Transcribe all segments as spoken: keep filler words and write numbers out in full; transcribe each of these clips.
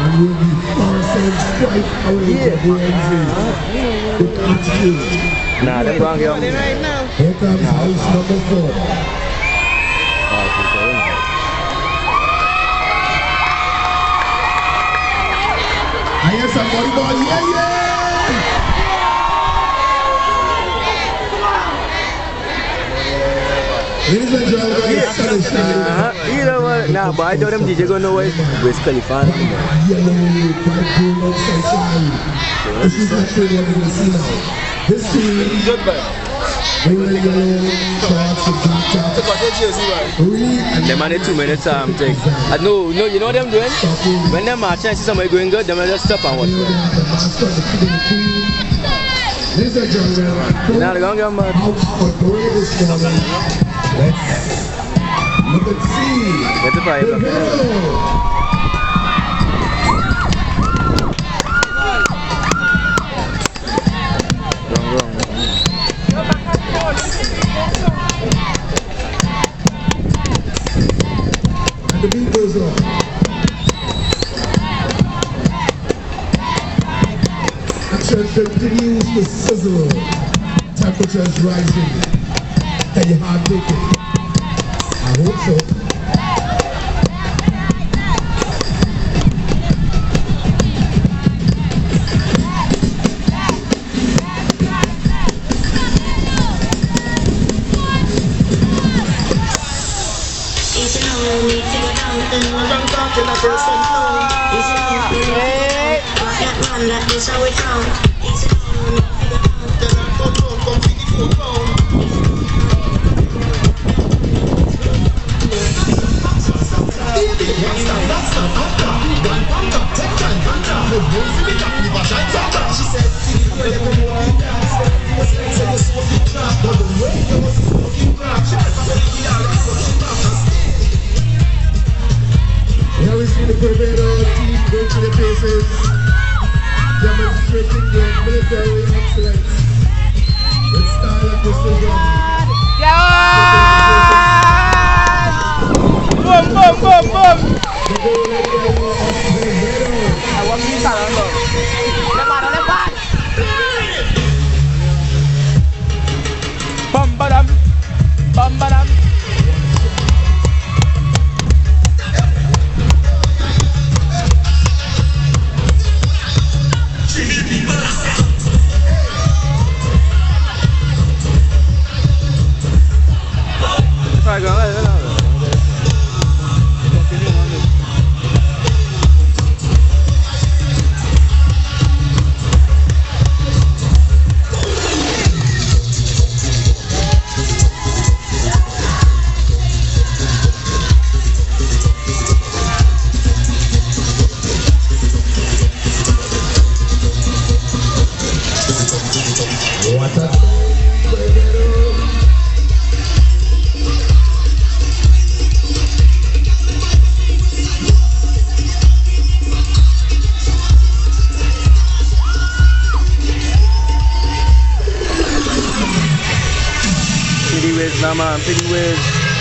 And will be fast and straight away to the exit. With attitude. Nah, they're going to get right now. Here comes house number four. I hear somebody ball, yeah, yeah! Ladies and gentlemen, it's sunshine. Uh-huh. You know what? Nah, but I told them D J gonna know West California. Yellow, bright blue, and sunshine. This is not true what we see now. This team, bring the yellow shorts with black top. And them only two minutes um take. I know, no, you know what them doing? When them march and see somebody going good, them just stop and watch. Ladies and gentlemen, now they're gonna get mad. Out for parade this morning. Let's look and see. Get the fire. Wrong, wrong. And the beat goes on. Action continues to sizzle. Temperatures rising. Can you hard take it? I hope so. Here we see the Quevedo team going to the paces, demonstrating their military excellence with style and precision. Boom, boom, boom, boom. The goal of Quevedo. I want to start on the left, left, left. Bum, badam, bum, badam. What a thing, Quevedo. Pretty whiz, nah man, pretty whiz.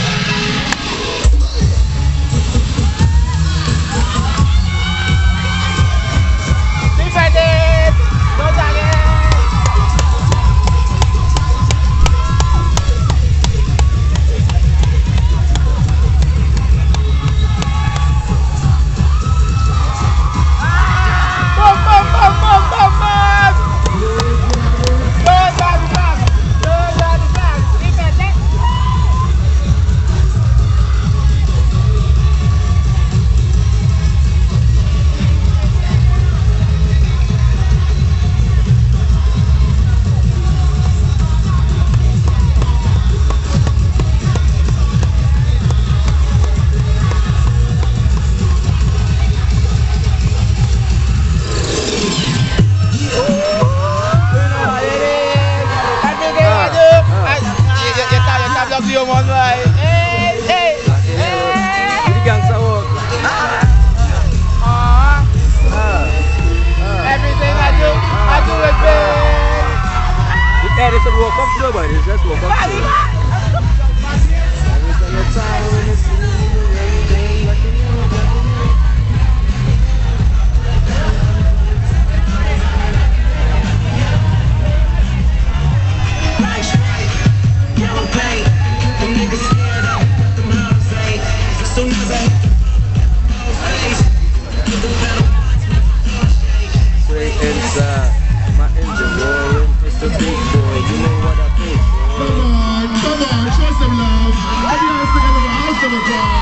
Defended! Go target! Straight inside, my engine roaring. It's the big boy, you know what I think. Come on, come on, show some love. Everybody together, house of applause.